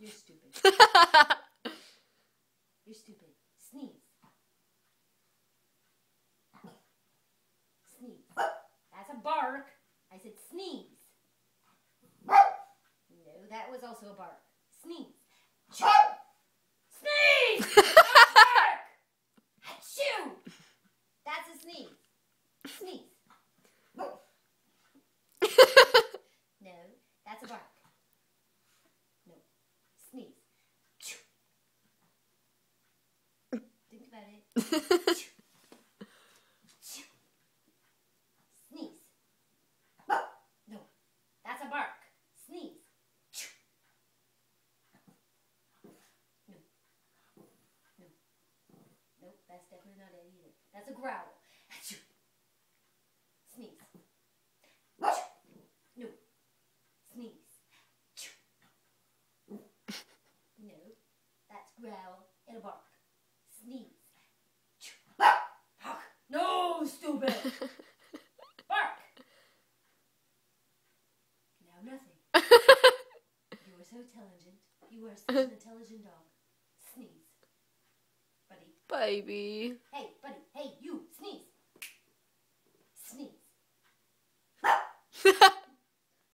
You're stupid. You're stupid. Sneeze. Sneeze. That's a bark. I said sneeze. No, that was also a bark. Sneeze. Sneeze! Bark! Achoo! That's a sneeze. Sneeze. No, that's a bark. No. Sneeze. Think about it. Sneeze. No, that's a bark. Sneeze. No. No. Nope, that's definitely not it either. That's a growl. Sneeze. No. Sneeze. No, that's growl and a bark. Sneeze. Bark. No, stupid. Bark. Now nothing. You are so intelligent. You are such an intelligent dog. Sneeze. Buddy. Baby. Hey, buddy. Hey, you. Sneeze. Sneeze.